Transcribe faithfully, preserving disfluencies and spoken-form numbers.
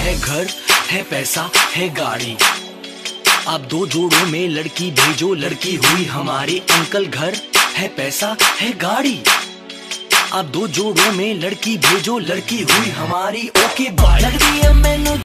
है घर, है पैसा, है गाड़ी। आप दो जोड़ों में लड़की भेजो, लड़की हुई हमारी। अंकल घर है पैसा है गाड़ी। आप दो जोड़ों में लड़की भेजो, लड़की हुई हमारी। Okay bye. लगदी है मैनू